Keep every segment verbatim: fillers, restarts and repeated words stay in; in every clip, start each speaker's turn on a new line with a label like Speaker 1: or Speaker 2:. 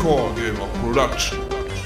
Speaker 1: Core Gamer Production.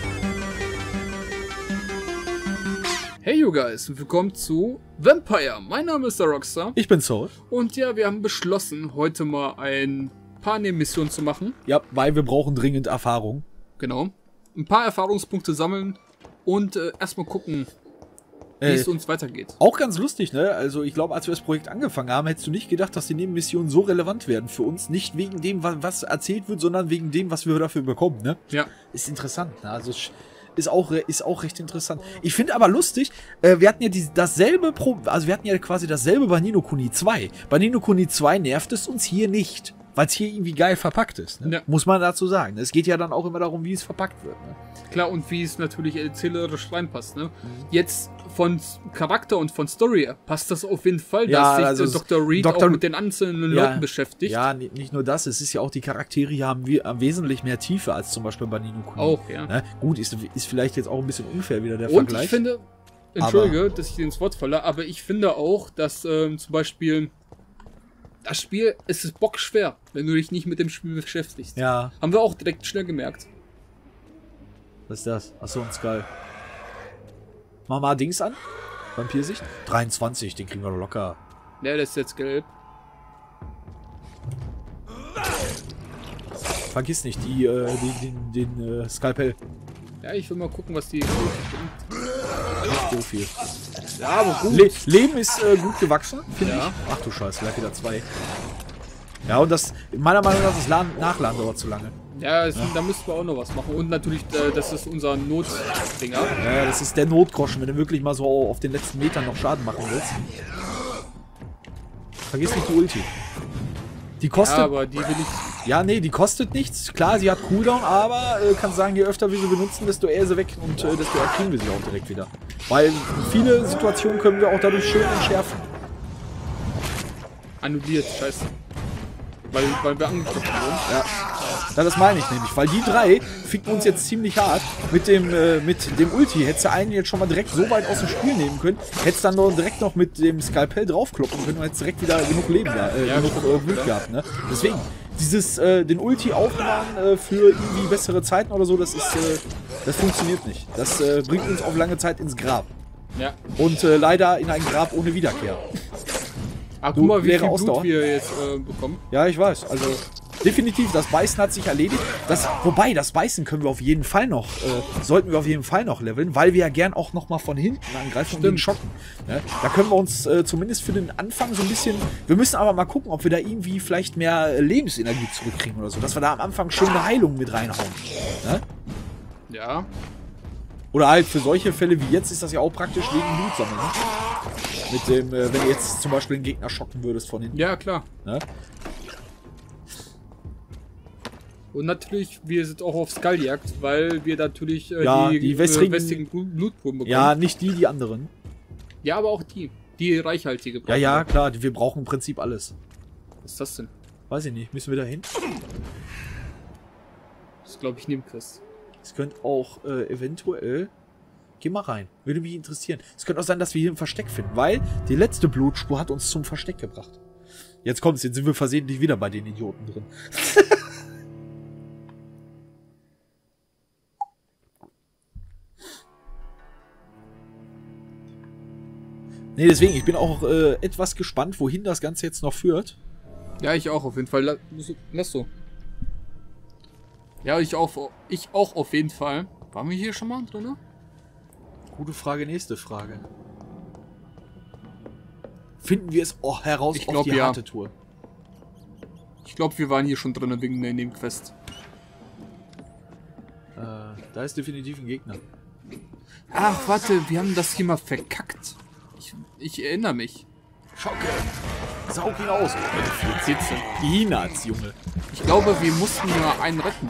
Speaker 2: Hey you guys und willkommen zu Vampire. Mein Name ist der Rockstar.
Speaker 3: Ich bin Soul.
Speaker 2: Und ja, wir haben beschlossen, heute mal ein paar Nebenmissionen zu machen.
Speaker 3: Ja, weil wir brauchen dringend Erfahrung.
Speaker 2: Genau. Ein paar Erfahrungspunkte sammeln und äh, erstmal gucken, wie
Speaker 3: Äh,
Speaker 2: es uns weitergeht.
Speaker 3: Auch ganz lustig, ne? Also ich glaube, als wir das Projekt angefangen haben, hättest du nicht gedacht, dass die Nebenmissionen so relevant werden für uns. Nicht wegen dem, wa- was erzählt wird, sondern wegen dem, was wir dafür bekommen, ne?
Speaker 2: Ja.
Speaker 3: Ist interessant, ne? Also sch- ist auch, re- ist auch recht interessant. Ich finde aber lustig, äh, wir hatten ja die, dasselbe Pro also wir hatten ja quasi dasselbe bei Ni no Kuni zwei. Bei Ni no Kuni zwei nervt es uns hier nicht, weil es hier irgendwie geil verpackt ist, ne?
Speaker 2: Ja.
Speaker 3: Muss man dazu sagen. Es geht ja dann auch immer darum, wie es verpackt wird, ne?
Speaker 2: Klar, und wie es natürlich erzählerisch reinpasst, ne? Jetzt von Charakter und von Story her passt das auf jeden Fall,
Speaker 3: Ja,
Speaker 2: dass sich
Speaker 3: also
Speaker 2: äh,
Speaker 3: es-
Speaker 2: Doktor Reed
Speaker 3: Doktor
Speaker 2: auch mit den einzelnen
Speaker 3: Ja,
Speaker 2: Leuten beschäftigt.
Speaker 3: Ja, ni- nicht nur das, es ist ja auch, die Charaktere hier haben wir äh, wesentlich mehr Tiefe als zum Beispiel bei Ni no Kuni.
Speaker 2: Auch, ja.
Speaker 3: Ne? Gut, ist, ist vielleicht jetzt auch ein bisschen unfair wieder der
Speaker 2: Und
Speaker 3: Vergleich.
Speaker 2: ich finde, entschuldige, dass ich dir ins Wort falle, aber ich finde auch, dass ähm, zum Beispiel das Spiel, es ist bockschwer, wenn du dich nicht mit dem Spiel beschäftigst.
Speaker 3: Ja,
Speaker 2: Haben wir auch direkt schnell gemerkt.
Speaker 3: was ist das? Achso, ein Skull. Mach mal Dings an. Vampirsicht. dreiundzwanzig, den kriegen wir doch locker.
Speaker 2: Ja, das ist jetzt gelb.
Speaker 3: Vergiss nicht, die, äh, den, den, den äh, Skalpell.
Speaker 2: Ja, ich will mal gucken, was die bringt.
Speaker 3: Nicht so viel.
Speaker 2: Ja, aber gut.
Speaker 3: Le Leben ist äh, gut gewachsen, finde
Speaker 2: Ja.
Speaker 3: ich. Ach du Scheiße, gleich wieder zwei. Ja, und das, meiner Meinung nach, das Laden, Nachladen dauert zu lange.
Speaker 2: Ja, es, da müssten wir auch noch was machen. Und natürlich, äh, das ist unser Notdinger.
Speaker 3: Ja, das ist der Notgroschen, wenn du wirklich mal so auf den letzten Metern noch Schaden machen willst. Vergiss nicht die Ulti. Die kostet...
Speaker 2: Ja,
Speaker 3: Ja,
Speaker 2: aber die will ich.
Speaker 3: nee, die kostet nichts. Klar, sie hat Cooldown, aber äh, kann sagen, je öfter wir sie benutzen, desto eher sie weg und äh, desto eher kriegen wir sie auch direkt wieder. Weil viele Situationen können wir auch dadurch schön entschärfen.
Speaker 2: Annulliert, scheiße. Weil, weil wir angegriffen wurden.
Speaker 3: Ja. Ja, das meine ich nämlich, weil die drei ficken uns jetzt ziemlich hart. Mit dem, äh, mit dem Ulti hättest du einen jetzt schon mal direkt so weit aus dem Spiel nehmen können, hättest dann noch direkt noch mit dem Skalpell draufkloppen können und hättest direkt wieder genug Leben da, äh,
Speaker 2: Ja,
Speaker 3: genug
Speaker 2: stimmt,
Speaker 3: äh, Blut
Speaker 2: ja.
Speaker 3: gehabt, ne? Deswegen, dieses, äh, den Ulti aufbewahren äh, für irgendwie bessere Zeiten oder so, das ist, äh, das funktioniert nicht. Das äh, bringt uns auf lange Zeit ins Grab.
Speaker 2: Ja.
Speaker 3: Und äh, leider in ein Grab ohne Wiederkehr.
Speaker 2: Ah,
Speaker 3: Du,
Speaker 2: guck mal, wie
Speaker 3: leere
Speaker 2: viel
Speaker 3: Ausdauer.
Speaker 2: Blut wir jetzt äh, bekommen.
Speaker 3: Ja, ich weiß. Also definitiv, das Beißen hat sich erledigt. Das, wobei, das Beißen können wir auf jeden Fall noch, äh, sollten wir auf jeden Fall noch leveln, weil wir ja gern auch noch mal von hinten angreifen und den schocken. Ne? Da können wir uns äh, zumindest für den Anfang so ein bisschen. Wir müssen aber mal gucken, ob wir da irgendwie vielleicht mehr äh, Lebensenergie zurückkriegen oder so. Dass wir da am Anfang schön eine Heilung mit reinhauen. Ne?
Speaker 2: Ja.
Speaker 3: Oder halt für solche Fälle wie jetzt ist das ja auch praktisch wegen Blutsammeln. Ne? Mit dem, äh, wenn du jetzt zum Beispiel einen Gegner schocken würdest von hinten.
Speaker 2: Ja, klar.
Speaker 3: Ne?
Speaker 2: Und natürlich, wir sind auch auf Skalljagd, weil wir natürlich äh,
Speaker 3: Ja,
Speaker 2: die,
Speaker 3: die wässrigen-
Speaker 2: äh, wässrigen Blut- Blutproben bekommen.
Speaker 3: Ja, nicht die, die anderen.
Speaker 2: Ja, aber auch die. Die reichhaltige.
Speaker 3: Ja, ja, klar, wir brauchen im Prinzip alles.
Speaker 2: Was ist das denn?
Speaker 3: Weiß ich nicht, müssen wir da hin?
Speaker 2: Das ist, glaube ich, Nebenquest.
Speaker 3: Es könnte auch äh, eventuell... Geh mal rein, würde mich interessieren. Es könnte auch sein, dass wir hier ein Versteck finden, weil die letzte Blutspur hat uns zum Versteck gebracht. Jetzt kommt's, jetzt sind wir versehentlich wieder bei den Idioten drin. Nee, deswegen, ich bin auch äh, etwas gespannt, wohin das Ganze jetzt noch führt.
Speaker 2: Ja, ich auch auf jeden Fall. La- Lass so. Ja, ich auch, ich auch auf jeden Fall. Waren wir hier schon mal drin?
Speaker 3: Gute Frage, nächste Frage. Finden wir es auch heraus
Speaker 2: Ich
Speaker 3: auf
Speaker 2: glaub,
Speaker 3: die
Speaker 2: ja.
Speaker 3: harte Tour?
Speaker 2: Ich glaube, wir waren hier schon drin wegen der Nebenquest.
Speaker 3: Äh, da ist definitiv ein Gegner.
Speaker 2: Ach, warte, wir haben das hier mal verkackt. Ich, ich erinnere mich.
Speaker 3: Schauke! Saug ihn aus!
Speaker 2: vierzehn.
Speaker 3: Peanuts, Junge.
Speaker 2: Ich glaube, wir mussten hier mal einen retten.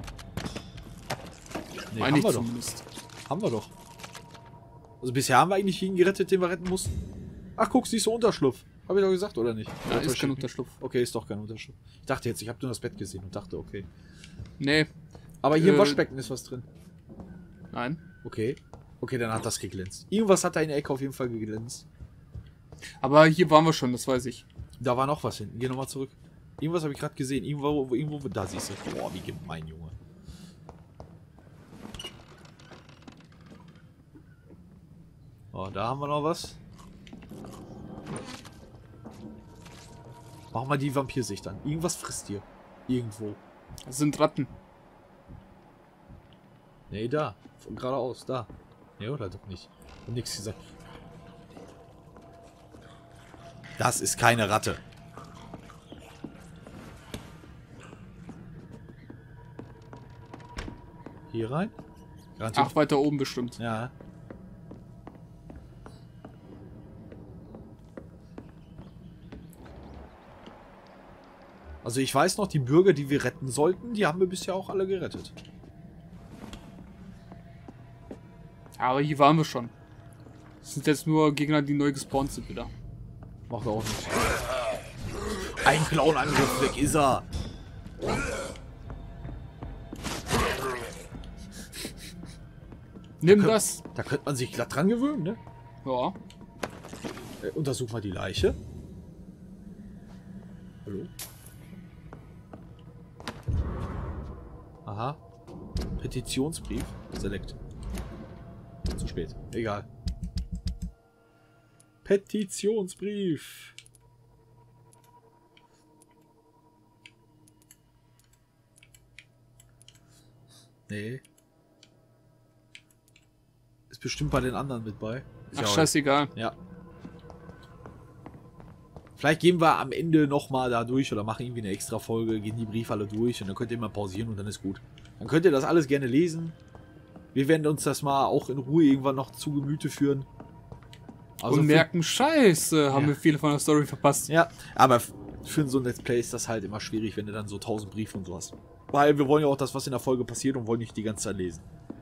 Speaker 3: Nee,
Speaker 2: Meine
Speaker 3: haben
Speaker 2: ich
Speaker 3: wir doch.
Speaker 2: zumindest.
Speaker 3: Haben wir doch. Also bisher haben wir eigentlich jeden gerettet, den wir retten mussten. Ach, guck, siehst du Unterschlupf. Hab ich doch gesagt, oder nicht?
Speaker 2: Da
Speaker 3: Oder
Speaker 2: ist kein
Speaker 3: täusche ich mich?
Speaker 2: Unterschlupf.
Speaker 3: Okay, ist doch kein Unterschlupf. Ich dachte jetzt, ich habe nur das Bett gesehen und dachte, okay.
Speaker 2: Nee,
Speaker 3: Aber hier im
Speaker 2: Äh.
Speaker 3: Waschbecken ist was drin.
Speaker 2: nein.
Speaker 3: Okay. Okay, dann hat das geglänzt. Irgendwas hat da in der Ecke auf jeden Fall geglänzt.
Speaker 2: Aber hier waren wir schon, das weiß ich.
Speaker 3: Da war noch was hinten. Geh nochmal zurück. Irgendwas habe ich gerade gesehen. Irgendwo, wo, irgendwo, da siehst du. Boah, wie gemein, Junge. Oh, da haben wir noch was. Mach mal die Vampirsicht an. Irgendwas frisst hier. Irgendwo.
Speaker 2: Das sind Ratten.
Speaker 3: Nee, da. Von geradeaus, da. Nee, oder doch nicht. Hab nichts gesagt. Das ist keine Ratte. Hier rein? Garantiert.
Speaker 2: Ach, weiter oben bestimmt.
Speaker 3: Ja. Also ich weiß noch, die Bürger, die wir retten sollten, die haben wir bisher auch alle gerettet.
Speaker 2: Aber hier waren wir schon. Das sind jetzt nur Gegner, die neu gespawnt sind wieder.
Speaker 3: Macht er auch nicht. Ein Clown-Angriff, weg ist er.
Speaker 2: Nimm
Speaker 3: da könnt,
Speaker 2: das.
Speaker 3: Da könnte man sich glatt dran gewöhnen, ne?
Speaker 2: Ja.
Speaker 3: Äh, untersuch mal die Leiche. Hallo? Aha. Petitionsbrief. Select. Zu spät. Egal. Petitionsbrief. Nee. Ist bestimmt bei den anderen mit bei. Ist
Speaker 2: Ach,
Speaker 3: ja
Speaker 2: scheißegal.
Speaker 3: Ja. Vielleicht gehen wir am Ende nochmal da durch oder machen irgendwie eine extra Folge, gehen die Briefe alle durch und dann könnt ihr mal pausieren und dann ist gut. Dann könnt ihr das alles gerne lesen. Wir werden uns das mal auch in Ruhe irgendwann noch zu Gemüte führen. Also
Speaker 2: und merken, scheiße, haben ja. wir viele von der Story verpasst.
Speaker 3: Ja, aber für so ein Let's Play ist das halt immer schwierig, wenn du dann so tausend Briefe und so hast. Weil wir wollen ja auch das, was in der Folge passiert und wollen nicht die ganze Zeit lesen.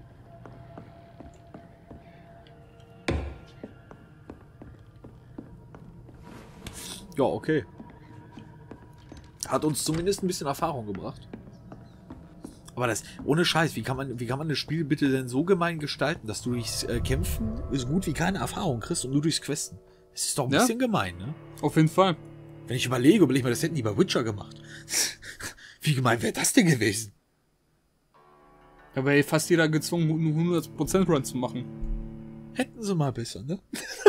Speaker 3: Ja, okay. Hat uns zumindest ein bisschen Erfahrung gebracht. Aber das, ohne Scheiß, wie kann man, wie kann man das Spiel bitte denn so gemein gestalten, dass du durchs äh, Kämpfen so gut wie keine Erfahrung kriegst und nur durchs Questen? Das ist doch ein ja. bisschen gemein, ne?
Speaker 2: Auf jeden Fall.
Speaker 3: Wenn ich überlege, überlege mal, das hätten die bei Witcher gemacht. Wie gemein wäre das denn gewesen?
Speaker 2: Da wäre fast jeder gezwungen, einen hundert Prozent Run zu machen.
Speaker 3: Hätten sie mal besser, ne?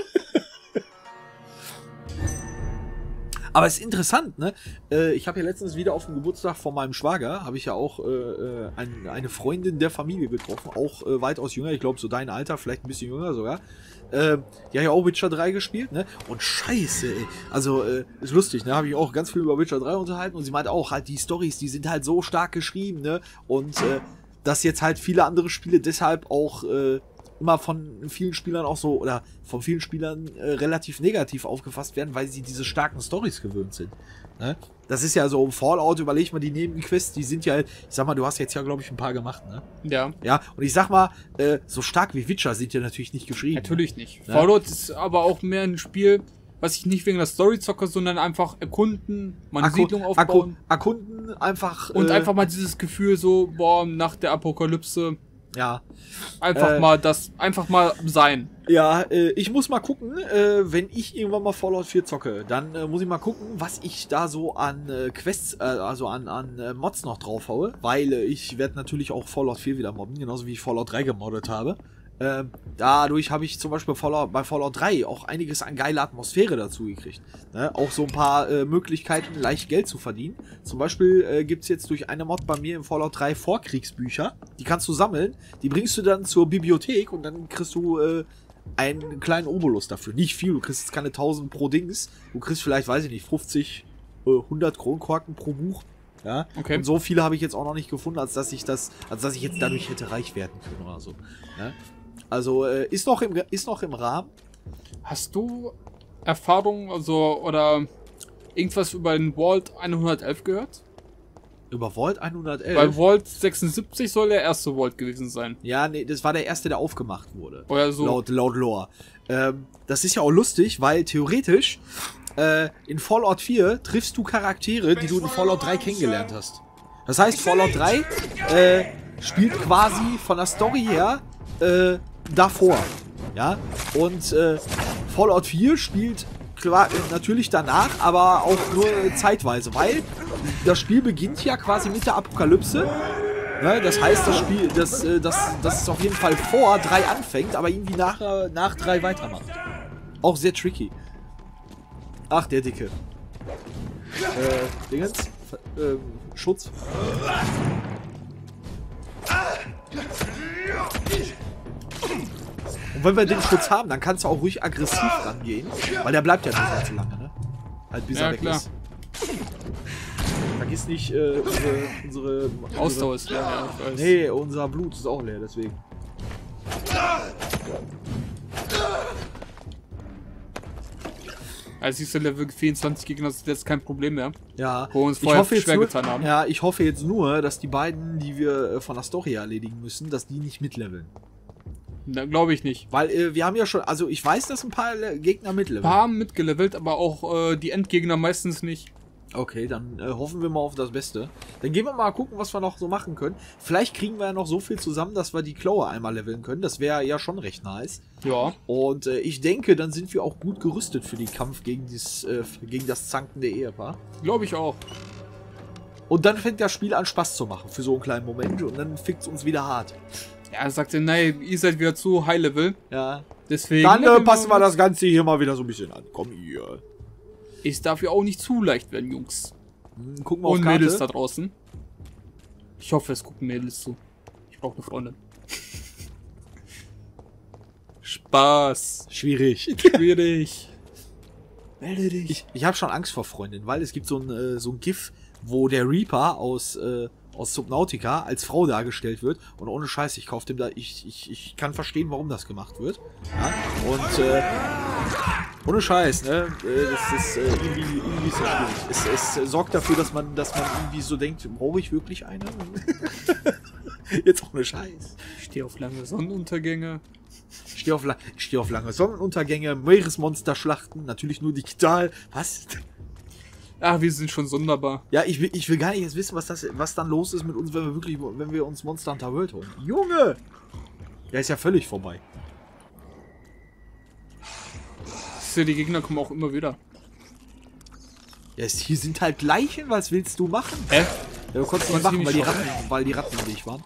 Speaker 3: Aber es ist interessant, ne? Äh, ich habe ja letztens wieder auf dem Geburtstag von meinem Schwager, habe ich ja auch äh, ein, eine Freundin der Familie getroffen, auch äh, weitaus jünger, ich glaube so dein Alter, vielleicht ein bisschen jünger sogar. Äh, die hat ja auch Witcher drei gespielt, ne? Und scheiße, ey. Also, äh, ist lustig, ne? Habe ich auch ganz viel über Witcher drei unterhalten und sie meint auch, halt die Storys, die sind halt so stark geschrieben, ne? Und äh, dass jetzt halt viele andere Spiele deshalb auch äh, immer von vielen Spielern auch so, oder von vielen Spielern äh, relativ negativ aufgefasst werden, weil sie diese starken Storys gewöhnt sind. Ne? Das ist ja so, Fallout, überleg mal, die Nebenquests, die sind ja, ich sag mal, du hast jetzt ja, glaube ich, ein paar gemacht, ne?
Speaker 2: Ja.
Speaker 3: Ja, und ich sag mal, äh, so stark wie Witcher sind ja natürlich nicht geschrieben.
Speaker 2: Natürlich nicht. Ne? Fallout ist aber auch mehr ein Spiel, was ich nicht wegen der Story zocke, sondern einfach erkunden, meine Akku Siedlung aufbauen.
Speaker 3: Akku erkunden, einfach...
Speaker 2: Und
Speaker 3: äh,
Speaker 2: einfach mal dieses Gefühl so, boah, nach der Apokalypse...
Speaker 3: Ja.
Speaker 2: Einfach äh, mal das, einfach mal sein.
Speaker 3: Ja, äh, ich muss mal gucken, äh, wenn ich irgendwann mal Fallout vier zocke, dann äh, muss ich mal gucken, was ich da so an äh, Quests, äh, also an, an äh, Mods noch draufhaue, weil äh, ich werde natürlich auch Fallout vier wieder modden, genauso wie ich Fallout drei gemoddet habe. Äh, dadurch habe ich zum Beispiel Fallout, bei Fallout drei auch einiges an geiler Atmosphäre dazu gekriegt. Ne? Auch so ein paar äh, Möglichkeiten, leicht Geld zu verdienen. Zum Beispiel äh, gibt es jetzt durch eine Mod bei mir im Fallout drei Vorkriegsbücher. Die kannst du sammeln, die bringst du dann zur Bibliothek und dann kriegst du äh, einen kleinen Obolus dafür. Nicht viel, du kriegst jetzt keine tausend pro Dings. Du kriegst vielleicht, weiß ich nicht, fünfzig, hundert Kronkorken pro Buch. Ja,
Speaker 2: okay.
Speaker 3: Und so viele habe ich jetzt auch noch nicht gefunden, als dass ich das, als dass ich jetzt dadurch hätte reich werden können oder so. Ja? Also äh, ist noch im ist noch im Rahmen.
Speaker 2: Hast du Erfahrung, also oder irgendwas über den Vault hundertelf gehört?
Speaker 3: Über Vault hundertelf?
Speaker 2: Weil Vault sechsundsiebzig soll der erste Vault gewesen sein.
Speaker 3: Ja, nee, das war der erste, der aufgemacht wurde.
Speaker 2: Oder so.
Speaker 3: Laut, laut Lore. Ähm, das ist ja auch lustig, weil theoretisch äh, in Fallout vier triffst du Charaktere, die du in Fallout drei kennengelernt hast. Das heißt, Fallout drei äh, spielt quasi von der Story her äh, davor. Ja, und äh, Fallout vier spielt klar, natürlich danach, aber auch nur zeitweise, weil das Spiel beginnt ja quasi mit der Apokalypse Ne, das heißt, das Spiel, dass äh, das, das es auf jeden Fall vor drei anfängt, aber irgendwie nach, äh, nach drei weitermacht. Auch sehr tricky. Ach, der Dicke. Äh, Dingens? Äh, Schutz. Und wenn wir den Schutz haben, dann kannst du auch ruhig aggressiv rangehen, weil der bleibt ja nicht so lange, ne? Halt bis
Speaker 2: Ja,
Speaker 3: er weg
Speaker 2: klar.
Speaker 3: ist. Vergiss nicht, äh, unsere, unsere, unsere...
Speaker 2: Ausdauer ist leer, ja, ich weiß.
Speaker 3: Nee, unser Blut ist auch leer, deswegen.
Speaker 2: Als siehst du, Level vierundzwanzig Gegner, das ist jetzt kein Problem mehr.
Speaker 3: Ja,
Speaker 2: Wo wir uns
Speaker 3: ich
Speaker 2: vorher
Speaker 3: hoffe jetzt
Speaker 2: schwer
Speaker 3: nur,
Speaker 2: getan haben.
Speaker 3: Ja, ich hoffe jetzt nur, dass die beiden, die wir äh, von der Story erledigen müssen, dass die nicht mitleveln.
Speaker 2: Glaube ich nicht.
Speaker 3: Weil äh, wir haben ja schon, also ich weiß, dass ein paar äh, Gegner mitleveln.
Speaker 2: Ein paar haben mitgelevelt, aber auch äh, die Endgegner meistens nicht.
Speaker 3: Okay, dann äh, hoffen wir mal auf das Beste. Dann gehen wir mal gucken, was wir noch so machen können. Vielleicht kriegen wir ja noch so viel zusammen, dass wir die Klaue einmal leveln können. Das wäre ja schon recht nice.
Speaker 2: Ja.
Speaker 3: Und äh, ich denke, dann sind wir auch gut gerüstet für den Kampf gegen, dies, äh, gegen das zankende Ehepaar.
Speaker 2: Glaube ich auch.
Speaker 3: Und dann fängt das Spiel an Spaß zu machen für so einen kleinen Moment und dann fickt es uns wieder hart.
Speaker 2: Ja, er sagte, nein, ihr seid wieder zu High Level.
Speaker 3: Ja.
Speaker 2: Deswegen.
Speaker 3: Dann äh, passen wir das Ganze hier mal wieder so ein bisschen an. Komm hier.
Speaker 2: Es darf ja auch nicht zu leicht werden, Jungs.
Speaker 3: Hm, gucken wir auf
Speaker 2: Und
Speaker 3: Karte.
Speaker 2: Mädels da draußen. Ich hoffe, es gucken Mädels zu. Ich brauche eine Freundin. Spaß.
Speaker 3: Schwierig.
Speaker 2: Schwierig.
Speaker 3: Melde dich. Ich, ich habe schon Angst vor Freundin, weil es gibt so ein, äh, so ein GIF, wo der Reaper aus, äh, aus Subnautica als Frau dargestellt wird. Und ohne Scheiß, ich kaufe dem da. Ich, ich, ich kann verstehen, warum das gemacht wird. Ja? Und äh, ohne Scheiß, ne? Äh, das ist äh, irgendwie, irgendwie ist das schwierig. Es, es äh, sorgt dafür, dass man, dass man irgendwie so denkt, brauche ich wirklich eine? Jetzt ohne Scheiß.
Speaker 2: Ich stehe auf lange Sonnenuntergänge.
Speaker 3: Ich stehe auf, la steh auf lange Sonnenuntergänge, Meeresmonsterschlachten, natürlich nur digital. Was?
Speaker 2: Ach, wir sind schon sonderbar.
Speaker 3: Ja, ich will, ich will gar nicht jetzt wissen, was, das, was dann los ist mit uns, wenn wir wirklich, wenn wir uns Monster Hunter World holen. Junge! Der ist ja völlig vorbei.
Speaker 2: Die Gegner kommen auch immer wieder.
Speaker 3: Ja, es- hier sind halt Leichen, was willst du machen?
Speaker 2: Hä?
Speaker 3: Ja, du konntest nicht
Speaker 2: Konntest du
Speaker 3: machen,
Speaker 2: nicht
Speaker 3: weil die,
Speaker 2: schaffen?
Speaker 3: Ratten, weil die Ratten nicht waren.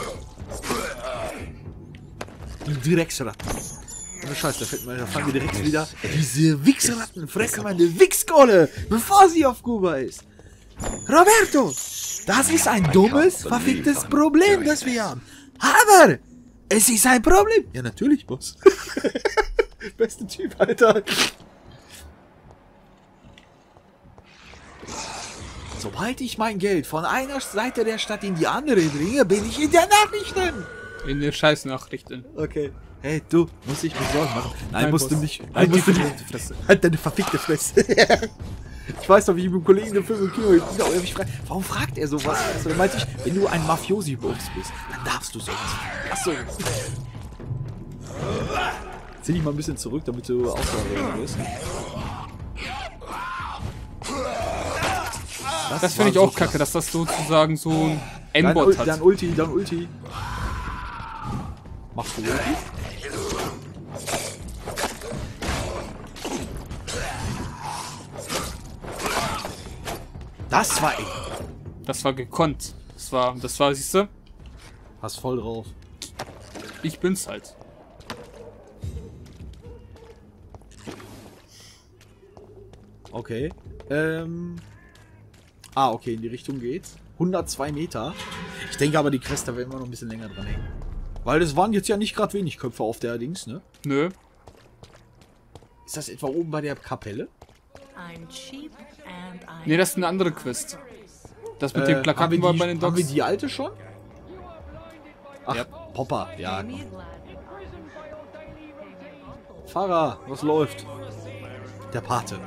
Speaker 3: Die Drecksratten. Ohne Scheiß, da, fällt mir, da fallen wir direkt wieder. Diese Wichsratten fressen meine Wichskolle, bevor sie auf Kuba ist. Roberto, das ist ein dummes, verficktes Problem, das wir haben. Aber es ist ein Problem. Ja, natürlich, Boss. Beste Typ, Alter. Sobald ich mein Geld von einer Seite der Stadt in die andere bringe, bin ich in der Nachrichten.
Speaker 2: In den Scheißnachrichten.
Speaker 3: Okay. Hey, du, musst dich mir Sorgen machen. Nein,
Speaker 2: Nein,
Speaker 3: musst du
Speaker 2: Boss.
Speaker 3: nicht. Nein,
Speaker 2: Halt
Speaker 3: musst
Speaker 2: die
Speaker 3: du
Speaker 2: verfickte
Speaker 3: nicht.
Speaker 2: Fresse.
Speaker 3: Halt deine verfickte Fresse. Ich weiß noch, wie ich mit einem Kollegen den Film im Kino gesehen habe. Ich frage, warum fragt er sowas? Also, dann meinte ich, wenn du ein Mafiosi-Boss bist, dann darfst du sowas. Achso. Zieh dich mal ein bisschen zurück, damit du ausdauernd wirst.
Speaker 2: Das finde ich auch kacke, dass das sozusagen so ein
Speaker 3: Dein,
Speaker 2: Endbot
Speaker 3: Ul
Speaker 2: hat.
Speaker 3: dein Ulti, dein Ulti. Machst du Ulti? Das war eng.
Speaker 2: Das war gekonnt. Das war, das war, siehst du?
Speaker 3: Hast voll drauf.
Speaker 2: Ich bin's halt.
Speaker 3: Okay. Ähm. Ah, okay, in die Richtung geht's. hundertzwei Meter. Ich denke aber, die Cresta werden wir noch ein bisschen länger dran hängen. Weil das waren jetzt ja nicht gerade wenig Köpfe auf der Dings, ne?
Speaker 2: Nö.
Speaker 3: Ist das etwa oben bei der Kapelle?
Speaker 2: Nee, das ist eine andere Quest. Das mit
Speaker 3: Äh,
Speaker 2: den
Speaker 3: haben
Speaker 2: Plakaten
Speaker 3: wir
Speaker 2: war
Speaker 3: die,
Speaker 2: bei den
Speaker 3: Haben wir
Speaker 2: Docs.
Speaker 3: die alte schon? Ach,
Speaker 2: Ja.
Speaker 3: Popper, ja. Komm. Fahrer, was läuft? Der Pate.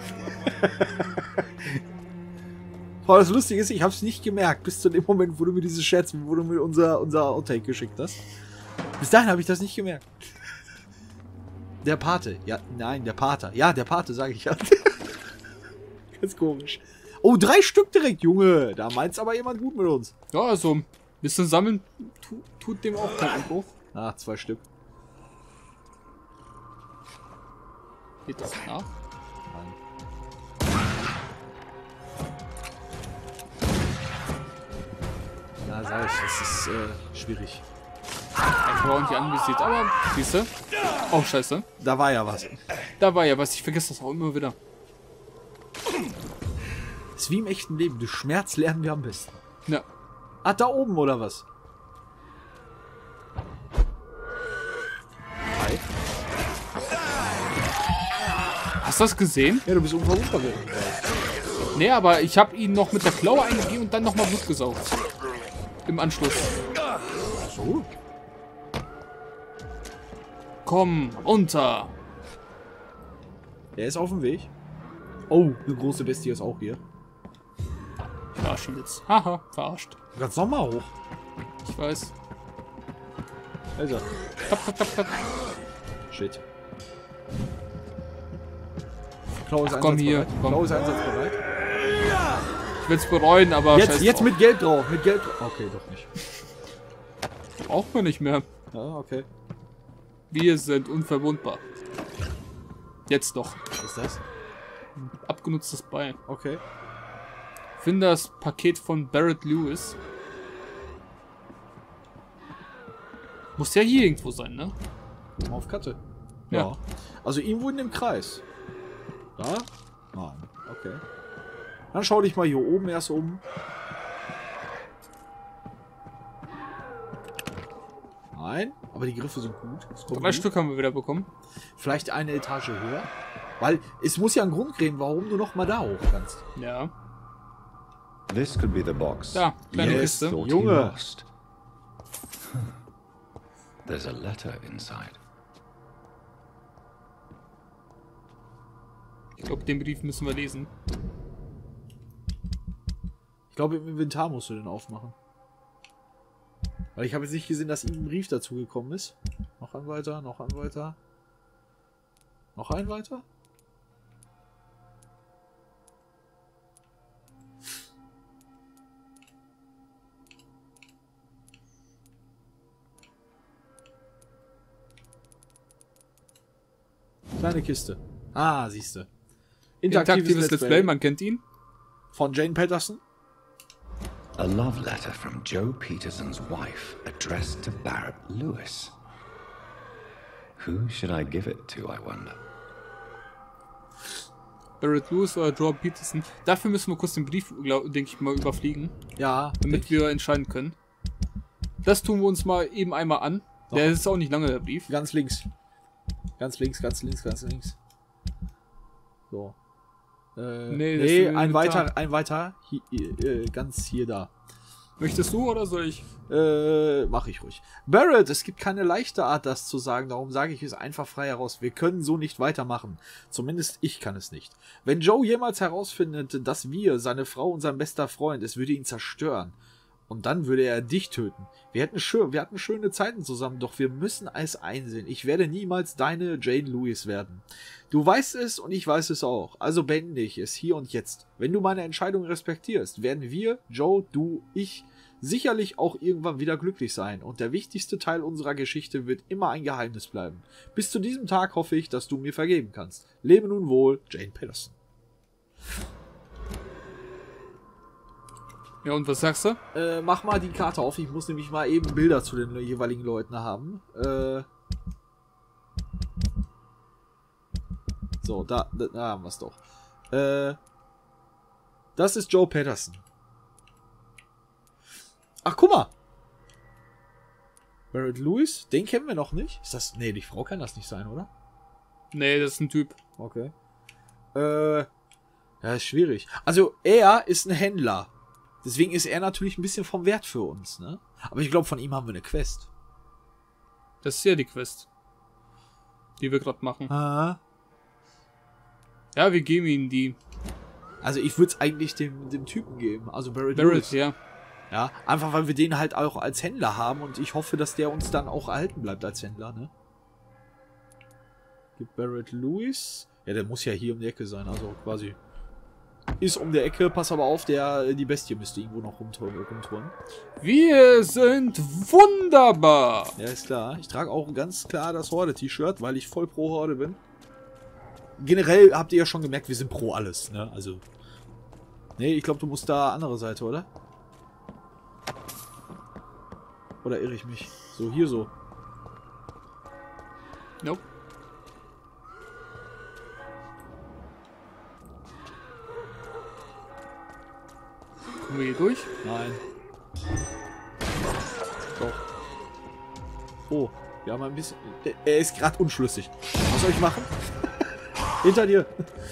Speaker 3: Boah, das Lustige ist, ich hab's nicht gemerkt, bis zu dem Moment, wo du mir diese Scherz, wo du mir unser, unser Outtake geschickt hast. Bis dahin habe ich das nicht gemerkt. Der Pate. Ja, nein, der Pater. Ja, der Pate, sage ich ja. Ganz komisch. Oh, drei Stück direkt, Junge. Da meint's aber jemand gut mit uns.
Speaker 2: Ja, also, ein bisschen sammeln tu, tut dem auch keinen Abbruch.
Speaker 3: Ah, zwei Stück.
Speaker 2: Geht das nach?
Speaker 3: Na, Ja, sag ich, das ist äh, schwierig.
Speaker 2: Ich brauche nicht anvisiert, aber siehst du? Oh, scheiße.
Speaker 3: Da war ja was.
Speaker 2: Da war ja was. Ich vergesse das auch immer wieder.
Speaker 3: Ist wie im echten Leben. Du Schmerz lernen wir am besten.
Speaker 2: Ja.
Speaker 3: Ah, da oben oder was? Hi.
Speaker 2: Hast du das gesehen?
Speaker 3: Ja, du bist unverwundbar.
Speaker 2: Nee, aber ich habe ihn noch mit der Klaue eingegeben und dann nochmal Blut gesaugt. Im Anschluss.
Speaker 3: So.
Speaker 2: Komm, runter.
Speaker 3: Der ist auf dem Weg. Oh, eine große Bestie ist auch hier.
Speaker 2: Ich verarsche ihn jetzt. Haha, verarscht.
Speaker 3: Du kannst noch mal hoch.
Speaker 2: Ich weiß.
Speaker 3: Also.
Speaker 2: Tap, tap, tap, tap.
Speaker 3: Shit. Klaue ist
Speaker 2: Ach, komm hier.
Speaker 3: einsatzbereit.
Speaker 2: Komm.
Speaker 3: Klaue ist einsatzbereit.
Speaker 2: Ich will es bereuen, aber
Speaker 3: Jetzt,
Speaker 2: scheiß
Speaker 3: jetzt
Speaker 2: drauf.
Speaker 3: mit Geld drauf. Mit Geld drauf. Okay, doch nicht.
Speaker 2: Braucht man nicht mehr.
Speaker 3: Ja, okay.
Speaker 2: Wir sind unverwundbar. Jetzt doch.
Speaker 3: Was ist das?
Speaker 2: Abgenutztes Bein.
Speaker 3: Okay.
Speaker 2: Finde das Paket von Barrett Lewis. Muss ja hier irgendwo sein, ne?
Speaker 3: Auf Karte.
Speaker 2: Ja.
Speaker 3: Ja. Also irgendwo in dem Kreis. Da? Nein. Okay. Dann schau dich mal hier oben erst um. Nein, aber die Griffe sind gut. Das kommt
Speaker 2: Drei
Speaker 3: gut.
Speaker 2: Stück haben wir wieder bekommen.
Speaker 3: Vielleicht eine Etage höher. Weil es muss ja einen Grund geben, warum du noch mal da hoch kannst.
Speaker 2: Ja.
Speaker 1: This could be the box.
Speaker 2: Da, kleine
Speaker 3: Yes.
Speaker 2: Kiste.
Speaker 1: Thought he
Speaker 3: Junge.
Speaker 1: lost. There's a letter inside.
Speaker 2: Ich glaube, den Brief müssen wir lesen.
Speaker 3: Ich glaube, im Inventar musst du den aufmachen. Weil ich habe jetzt nicht gesehen, dass ihm ein Brief dazu gekommen ist. Noch ein weiter, noch ein weiter. Noch ein weiter? Kleine Kiste. Ah, siehste.
Speaker 2: Interaktives Let's Play, man kennt ihn.
Speaker 3: Von Jane Patterson.
Speaker 1: A love letter from Joe Peterson's wife, addressed to Barrett Lewis. Who should I give it to, I wonder?
Speaker 2: Barrett Lewis oder Joe Peterson. Dafür müssen wir kurz den Brief, denke ich mal, überfliegen.
Speaker 3: Ja.
Speaker 2: Damit wir entscheiden können. Das tun wir uns mal eben einmal an.
Speaker 3: Doch.
Speaker 2: Der ist auch nicht lange, der Brief.
Speaker 3: Ganz links. Ganz links, ganz links, ganz links. So. Äh,
Speaker 2: Nee,
Speaker 3: nee,
Speaker 2: das ist
Speaker 3: ein
Speaker 2: da.
Speaker 3: weiter, ein weiter. Hier, äh, ganz hier da.
Speaker 2: Möchtest du oder soll ich?
Speaker 3: Äh, mach ich ruhig. Barrett, es gibt keine leichte Art, das zu sagen. Darum sage ich es einfach frei heraus. Wir können so nicht weitermachen. Zumindest ich kann es nicht. Wenn Joe jemals herausfindet, dass wir, seine Frau und sein bester Freund, es würde ihn zerstören. Und dann würde er dich töten. Wir hätten schön, wir hatten schöne Zeiten zusammen, doch wir müssen es einsehen. Ich werde niemals deine Jane Lewis werden. Du weißt es und ich weiß es auch. Also beende ich es hier und jetzt. Wenn du meine Entscheidung respektierst, werden wir, Joe, du, ich, sicherlich auch irgendwann wieder glücklich sein. Und der wichtigste Teil unserer Geschichte wird immer ein Geheimnis bleiben. Bis zu diesem Tag hoffe ich, dass du mir vergeben kannst. Lebe nun wohl, Jane Patterson.
Speaker 2: Ja, und was sagst du?
Speaker 3: Äh, mach mal die Karte auf. Ich muss nämlich mal eben Bilder zu den jeweiligen Leuten haben. Äh. So, da, da, da haben wir es doch. Äh. Das ist Joe Patterson. Ach, guck mal. Barrett Lewis, den kennen wir noch nicht. Ist das. Nee, die Frau kann das nicht sein, oder?
Speaker 2: Nee, das ist ein Typ.
Speaker 3: Okay. Äh. Ja, ist schwierig. Also, er ist ein Händler. Deswegen ist er natürlich ein bisschen vom Wert für uns, ne? Aber ich glaube, von ihm haben wir eine Quest.
Speaker 2: Das ist ja die Quest. Die wir gerade machen.
Speaker 3: Ah.
Speaker 2: Ja, wir geben ihnen die.
Speaker 3: Also ich würde es eigentlich dem, dem Typen geben, also Barrett
Speaker 2: Barrett,
Speaker 3: Lewis.
Speaker 2: ja.
Speaker 3: Ja, einfach weil wir den halt auch als Händler haben und ich hoffe, dass der uns dann auch erhalten bleibt als Händler, ne? Gibt Barrett Lewis. Ja, der muss ja hier um die Ecke sein, also quasi. Ist um der Ecke, pass aber auf, der die Bestie müsste irgendwo noch rumtouren.
Speaker 2: Wir sind wunderbar.
Speaker 3: Ja, ist klar. Ich trage auch ganz klar das Horde-T-Shirt, weil ich voll pro Horde bin. Generell habt ihr ja schon gemerkt, wir sind pro alles, ne? Also. Nee, ich glaube, du musst da andere Seite, oder? Oder irre ich mich? So, hier so.
Speaker 2: Nope. Kommen wir hier durch?
Speaker 3: Nein. Doch. Oh, wir haben ein bisschen... Er ist gerade unschlüssig. Was soll ich machen? Hinter dir.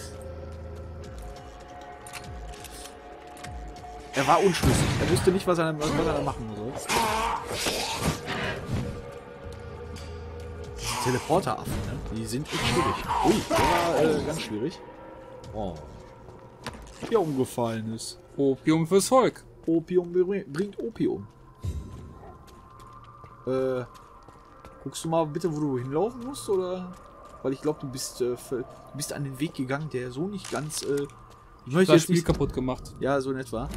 Speaker 3: Er war unschlüssig. Er wusste nicht, was er, was er da machen soll. Teleporteraffen, ne? Die sind echt schwierig. Ui, der war äh, ganz schwierig. Oh. Ja, umgefallen ist.
Speaker 2: Opium fürs Volk.
Speaker 3: Opium bringt Opium. Äh, guckst du mal bitte, wo du hinlaufen musst, oder? Weil ich glaube, du bist äh, du bist an den Weg gegangen, der so nicht ganz. Äh, ich möchte
Speaker 2: das
Speaker 3: jetzt
Speaker 2: Spiel
Speaker 3: nicht
Speaker 2: kaputt gemacht.
Speaker 3: Ja, so in etwa.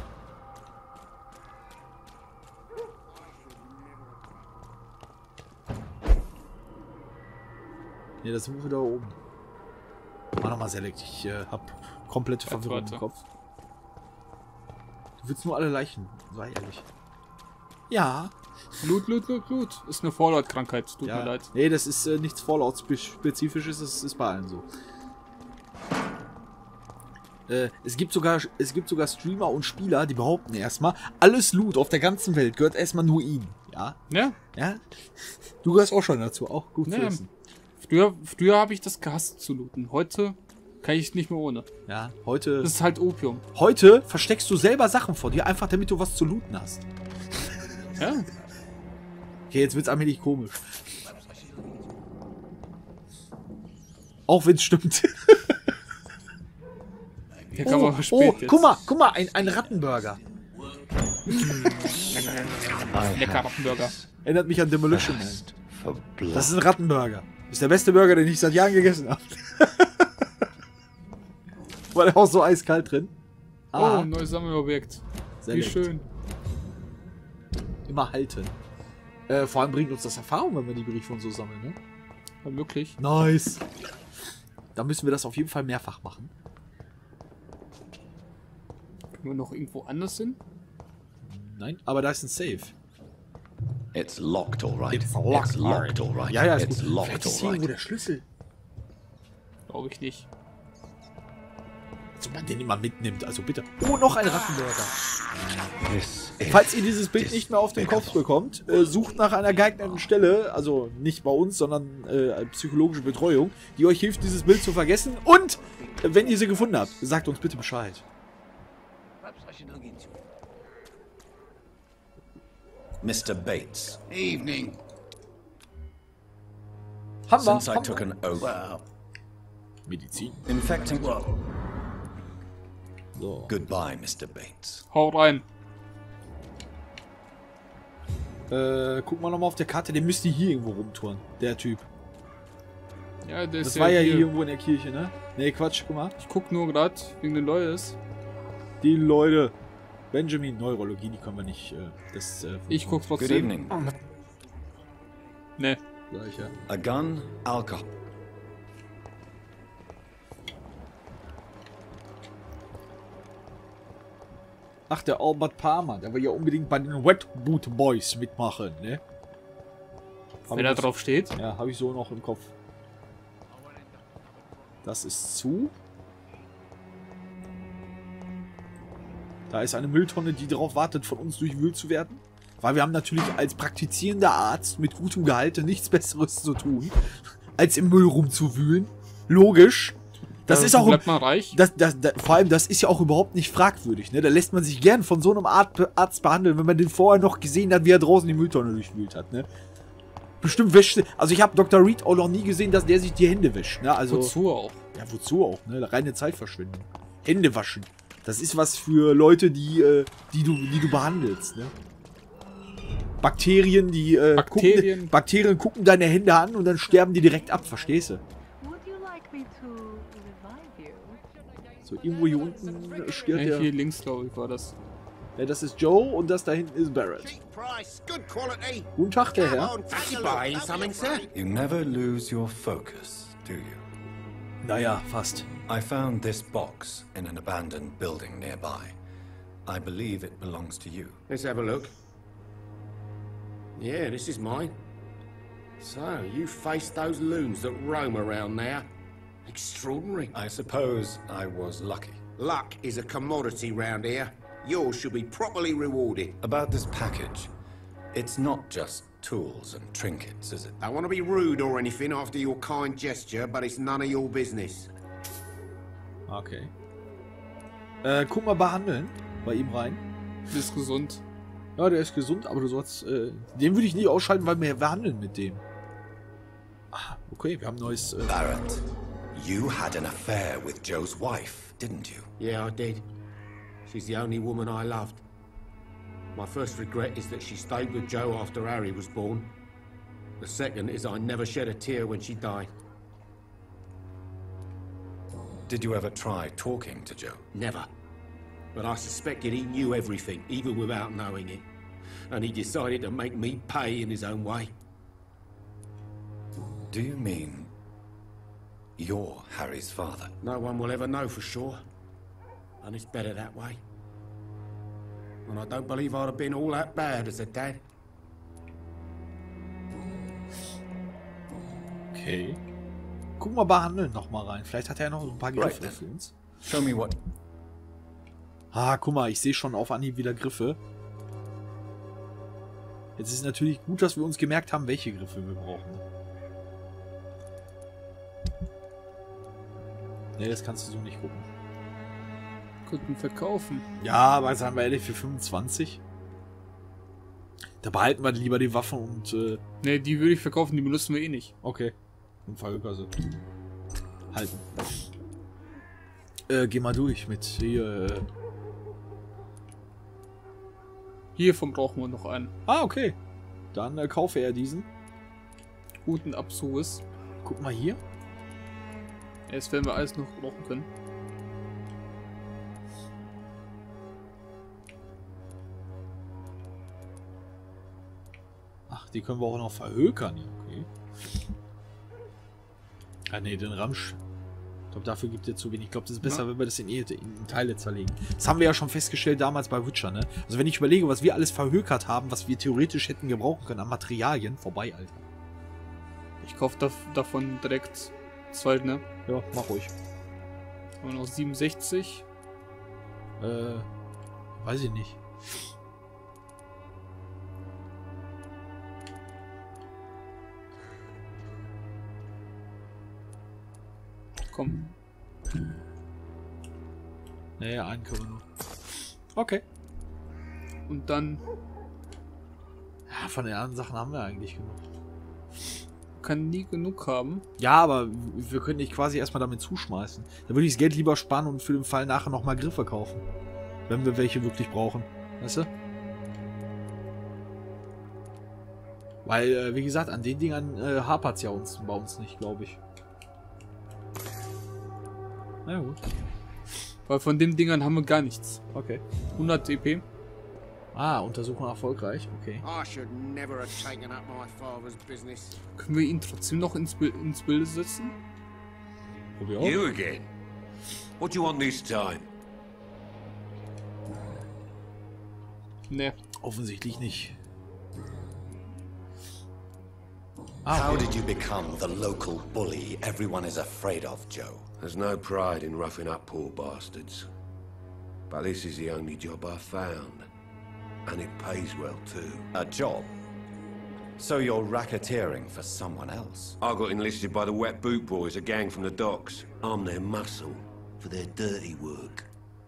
Speaker 3: Ne, das sind wir da oben. Mach nochmal Select. Ich äh, hab komplette Verwirrung im Kopf. Du willst nur alle Leichen, sei ehrlich. Ja.
Speaker 2: Loot, Loot, Loot, Loot. Ist eine Fallout-Krankheit, tut
Speaker 3: Ja.
Speaker 2: mir leid.
Speaker 3: Nee, das ist äh, nichts Fallout-spezifisches, das ist bei allen so. Äh, es gibt sogar es gibt sogar Streamer und Spieler, die behaupten erstmal, alles Loot auf der ganzen Welt gehört erstmal nur ihnen. Ja?
Speaker 2: Ja.
Speaker 3: Ja? Du gehörst auch schon dazu, auch gut zu
Speaker 2: Ja.
Speaker 3: wissen.
Speaker 2: Früher, früher habe ich das gehasst zu looten. Heute kann ich es nicht mehr ohne.
Speaker 3: Ja, heute...
Speaker 2: Das ist halt Opium.
Speaker 3: Heute versteckst du selber Sachen vor dir, einfach damit du was zu looten hast.
Speaker 2: Ja.
Speaker 3: Okay, jetzt wird's allmählich komisch. Auch wenn's stimmt.
Speaker 2: Hier kann
Speaker 3: Oh,
Speaker 2: man spät
Speaker 3: oh
Speaker 2: jetzt.
Speaker 3: guck mal, guck mal, ein, ein Rattenburger.
Speaker 2: Lecker Rattenburger.
Speaker 3: Erinnert mich an Demolition Man.
Speaker 1: For blood.
Speaker 3: Das ist ein Rattenburger. Ist der beste Burger, den ich seit Jahren gegessen habe. War der auch so eiskalt drin?
Speaker 2: Oh,
Speaker 3: Ah,
Speaker 2: ein neues Sammelobjekt.
Speaker 3: sehr
Speaker 2: Wie
Speaker 3: nett.
Speaker 2: schön.
Speaker 3: Immer halten. Äh, vor allem bringt uns das Erfahrung, wenn wir die Briefe und so sammeln, ne?
Speaker 2: Ja, wirklich.
Speaker 3: Nice. Da müssen wir das auf jeden Fall mehrfach machen.
Speaker 2: Können wir noch irgendwo anders hin?
Speaker 3: Nein, aber da ist ein Safe.
Speaker 1: It's locked, all right.
Speaker 3: It's locked,
Speaker 1: It's locked, all right.
Speaker 3: Ja, ja, ist
Speaker 1: It's
Speaker 3: gut.
Speaker 1: locked,
Speaker 3: Vielleicht ist hier
Speaker 1: all
Speaker 3: irgendwo
Speaker 1: right.
Speaker 3: der Schlüssel.
Speaker 2: Glaube ich nicht.
Speaker 3: Als ob man den immer mitnimmt, also bitte. Oh, noch ein Rattenburger.
Speaker 1: This is
Speaker 3: Falls ihr dieses Bild nicht mehr auf den Kopf bekommt, äh, sucht nach einer geeigneten Stelle, also nicht bei uns, sondern äh, psychologische Betreuung, die euch hilft, dieses Bild zu vergessen. Und äh, wenn ihr sie gefunden habt, sagt uns bitte Bescheid.
Speaker 1: Mister Bates.
Speaker 4: Evening.
Speaker 3: Haben wir,
Speaker 1: Since I
Speaker 3: haben
Speaker 1: took
Speaker 3: wir.
Speaker 1: an oath,
Speaker 4: Well,
Speaker 3: Medizin.
Speaker 1: infecting.
Speaker 3: So.
Speaker 1: Goodbye, Mister Bates.
Speaker 2: Hau rein.
Speaker 3: Äh, guck mal nochmal auf der Karte, der müsste hier irgendwo rumtouren, der Typ.
Speaker 2: Ja, der ist
Speaker 3: Das war ja hier
Speaker 2: hier.
Speaker 3: irgendwo in der Kirche, ne? Ne, Quatsch, guck mal.
Speaker 2: Ich guck nur gerade wegen den Lawyers.
Speaker 3: Die Leute. Benjamin, Neurologie, die können wir nicht. Äh, das, äh,
Speaker 2: Ich guck
Speaker 1: Good
Speaker 2: trotzdem.
Speaker 1: evening.
Speaker 2: Ne.
Speaker 3: Sag ich ja.
Speaker 1: A gun, alcohol.
Speaker 3: Ach, der Albert Palmer, der will ja unbedingt bei den Wet Boot Boys mitmachen, ne? Hab
Speaker 2: Wenn
Speaker 3: ich
Speaker 2: da
Speaker 3: das-
Speaker 2: drauf steht.
Speaker 3: Ja, habe ich so noch im Kopf. Das ist zu. Da ist eine Mülltonne, die darauf wartet, von uns durchwühlt zu werden. Weil wir haben natürlich als praktizierender Arzt mit gutem Gehalte nichts Besseres zu tun, als im Müll rumzuwühlen. Logisch. Das
Speaker 2: Da
Speaker 3: ist auch...
Speaker 2: bleibt man reich.
Speaker 3: Das, das, das, vor allem, das ist ja auch überhaupt nicht fragwürdig. Ne? Da lässt man sich gern von so einem Art, Arzt behandeln, wenn man den vorher noch gesehen hat, wie er draußen die Mülltonne durchwühlt hat. Ne? Bestimmt wäscht. Also ich habe Doktor Reed auch noch nie gesehen, dass der sich die Hände wäscht. Ne? Also,
Speaker 2: Wozu auch?
Speaker 3: ja, wozu auch? Ne? Reine Zeitverschwendung. Hände waschen. Das ist was für Leute, die, äh, die, du, die du behandelst. Ne? Bakterien, die äh,
Speaker 2: Bakterien.
Speaker 3: Gucken, Bakterien gucken deine Hände an und dann sterben die direkt ab. Verstehst du?
Speaker 5: Would you like me to revive you?
Speaker 3: So, irgendwo hier unten stirbt
Speaker 2: Ja,
Speaker 3: der.
Speaker 2: hier links, glaube ich, war das.
Speaker 3: Ja, das ist Joe und das da hinten ist Barrett.
Speaker 4: cheap price, good quality.
Speaker 3: Guten Tag, der
Speaker 4: Come
Speaker 3: Herr.
Speaker 4: on, take a look.
Speaker 6: Buying something, sir?
Speaker 1: You never lose your focus, do you?
Speaker 3: Naja, fast.
Speaker 1: I found this box in an abandoned building nearby. I believe it belongs to you.
Speaker 6: Let's have a look.
Speaker 4: Yeah, this is mine. So, you faced those loons that roam around there. Extraordinary.
Speaker 1: I suppose I was lucky.
Speaker 4: Luck is a commodity round here. Yours should be properly rewarded.
Speaker 1: About this package, it's not just tools and trinkets, is it?
Speaker 4: I want to be rude or anything after your kind gesture, but it's none of your business.
Speaker 3: Okay. Äh, guck mal behandeln bei ihm rein.
Speaker 2: Der ist gesund.
Speaker 3: Ja, der ist gesund, aber du sollst... Äh, den würde ich nicht ausschalten, weil wir verhandeln mit dem. Ah, okay, wir haben neues... Äh
Speaker 1: Barrett, you had an affair with Joe's wife, didn't you?
Speaker 4: Yeah, I did. She's the only woman I loved. My first regret is that she stayed with Joe after Harry was born. The second is I never shed a tear when she died.
Speaker 1: Did you ever try talking to Joe?
Speaker 4: Never. But I suspected he knew everything, even without knowing it. And he decided to make me pay in his own way.
Speaker 1: Do you mean you're Harry's father?
Speaker 4: No one will ever know for sure. And it's better that way. And I don't believe I'd have been all that bad as a dad.
Speaker 3: Okay. Guck mal behandeln noch mal rein. Vielleicht hat er noch ein paar Griffe
Speaker 1: Right,
Speaker 3: für uns.
Speaker 1: Show me what...
Speaker 3: Ah, guck mal, ich sehe schon auf Anhieb wieder Griffe. Jetzt ist es natürlich gut, dass wir uns gemerkt haben, welche Griffe wir brauchen. Ne, das kannst du so nicht gucken.
Speaker 2: Könnten verkaufen.
Speaker 3: Ja, aber sagen wir ehrlich, für fünfundzwanzig. Da behalten wir lieber die Waffen und... Äh,
Speaker 2: Ne, die würde ich verkaufen, die benutzen wir eh nicht.
Speaker 3: okay. Und Fallgasse. Halten. Äh, geh mal durch mit hier... Äh
Speaker 2: Hiervon brauchen wir noch einen.
Speaker 3: ah, okay. Dann äh, kaufe er diesen.
Speaker 2: Guten Abzuges.
Speaker 3: Guck mal hier.
Speaker 2: Jetzt werden wir alles noch brauchen können.
Speaker 3: Ach, die können wir auch noch verhökern. Okay. Ah, ne, den Ramsch. Ich glaube, dafür gibt er zu wenig. Ich glaube, das ist besser, ja, wenn wir das in, in Teile zerlegen. Das haben wir ja schon festgestellt damals bei Witcher, ne? Also wenn ich überlege, was wir alles verhökert haben, was wir theoretisch hätten gebrauchen können an Materialien, vorbei, Alter.
Speaker 2: Ich kaufe da, davon direkt zwei, ne?
Speaker 3: Ja, mach ruhig.
Speaker 2: Haben wir noch siebenundsechzig.
Speaker 3: Äh, weiß ich nicht.
Speaker 2: Komm.
Speaker 3: Naja, einen können wir noch. Okay.
Speaker 2: Und dann...
Speaker 3: Ja, von den anderen Sachen haben wir eigentlich genug.
Speaker 2: Kann nie genug haben.
Speaker 3: Ja, aber wir können dich quasi erstmal damit zuschmeißen. Da würde ich das Geld lieber sparen und für den Fall nachher nochmal Griffe kaufen. Wenn wir welche wirklich brauchen. Weißt du? Weil, äh, wie gesagt, an den Dingern äh, hapert es ja uns, bei uns nicht, glaube ich. Na gut.
Speaker 2: Weil von den Dingern haben wir gar nichts.
Speaker 3: Okay.
Speaker 2: hundert E P.
Speaker 3: Ah, Untersuchung erfolgreich. Okay.
Speaker 4: I should never have taken up my father's business.
Speaker 2: Können wir ihn trotzdem noch ins, Bild, ins Bild setzen?
Speaker 3: Probier auch.
Speaker 6: You again? What do you want this time?
Speaker 2: Ne.
Speaker 3: Offensichtlich nicht.
Speaker 1: How did you become the local bully everyone is afraid of, Joe?
Speaker 6: There's no pride in roughing up poor bastards. But this is the only job I've found. And it pays well, too.
Speaker 1: A job? So you're racketeering for someone else?
Speaker 6: I got enlisted by the Wet Boot Boys, a gang from the docks. I'm their muscle for their dirty work.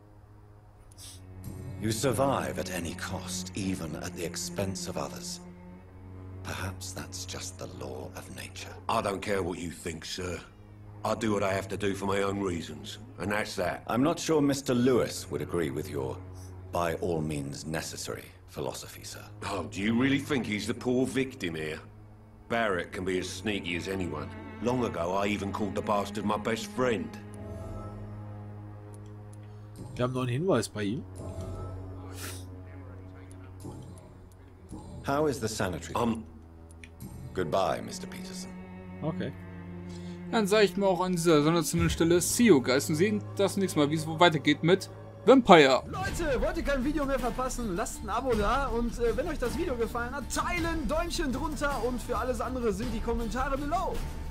Speaker 1: You survive at any cost, even at the expense of others. Perhaps that's just the law of nature.
Speaker 6: I don't care what you think, sir. I do what I have to do for my own reasons, and that's that.
Speaker 1: I'm not sure Mister Lewis would agree with your by all means necessary philosophy, sir.
Speaker 6: Oh, do you really think he's the poor victim here? Barrett can be as sneaky as anyone. Long ago, I even called the bastard my best friend.
Speaker 3: Wir haben noch einen Hinweis bei ihm.
Speaker 1: How is the sanitary?
Speaker 6: Um,
Speaker 1: Goodbye, Mister Peterson.
Speaker 3: Okay.
Speaker 2: Dann sage ich mal auch an dieser sonderzenden Stelle, see you guys und sehen das nächste Mal, wie es weitergeht mit Vampire.
Speaker 3: Leute, wollt ihr kein Video mehr verpassen? Lasst ein Abo da und äh, wenn euch das Video gefallen hat, teilen, Däumchen drunter und für alles andere sind die Kommentare below.